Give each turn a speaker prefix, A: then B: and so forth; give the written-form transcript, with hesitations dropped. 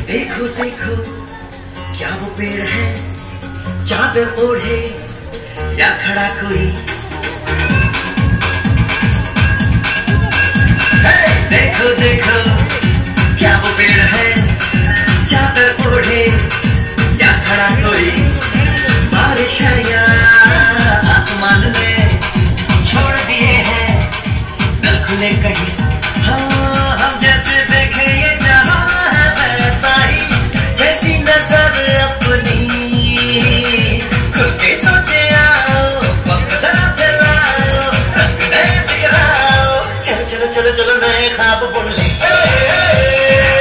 A: देखो देखो क्या वो पेड़ है, चादर ओढ़े या खड़ा कोई। देखो देखो क्या वो पेड़ है, चादर ओढ़े या खड़ा कोई। बारिश है या आसमान में छोड़ दिए हैं नल खुले कहीं। हाँ हम जैसे देखे ये जहां है वैसा ही, जैसी नजर अपनी खुल के सोचे आओ, वक्त जरा फैलाओ, रंग नए बिखराओ। चलो चलो चलो चलो नए ख्वाब बुन ले।